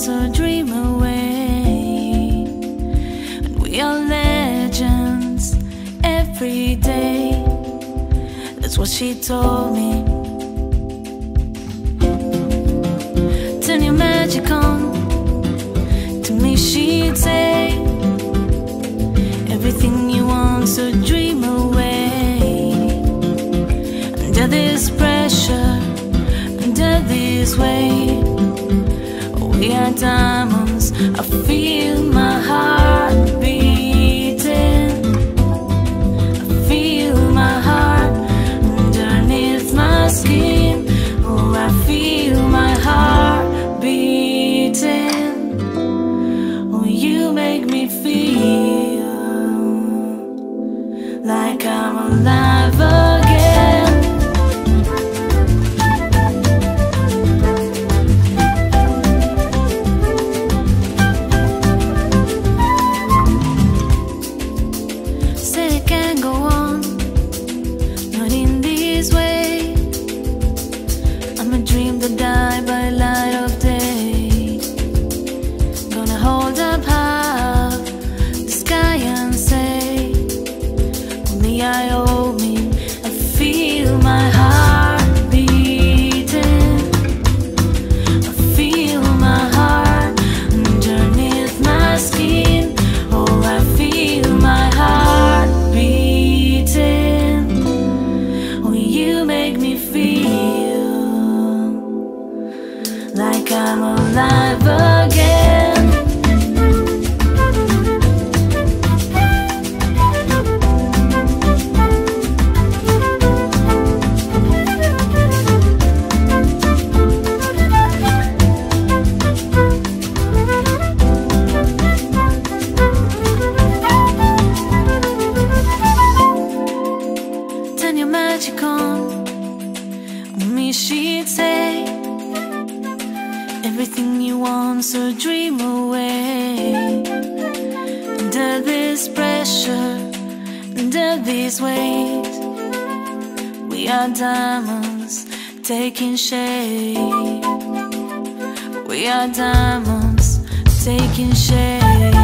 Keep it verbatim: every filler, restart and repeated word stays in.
so dream away. And we are legends every day. That's what she told me. Turn your magic on, to me she'd say. Everything you want, so dream away. Under this pressure, under this weight, we are diamonds. I feel my heart beating. I feel my heart underneath my skin. Oh, I feel my heart beating. Oh, you make me feel like I'm alive again. Said it can't go on, not in this way. I'm a dream that died by light of day. Gonna hold up half the sky and say, only I owe me. I feel my heart beating. I feel my heart underneath my skin. Oh, I feel my heart beating. Oh, you make me feel like I'm alive again. Turn your magic on, on me she'd say. Everything you want, so dream away. Under this pressure, under this weight, we are diamonds taking shape. We are diamonds taking shape.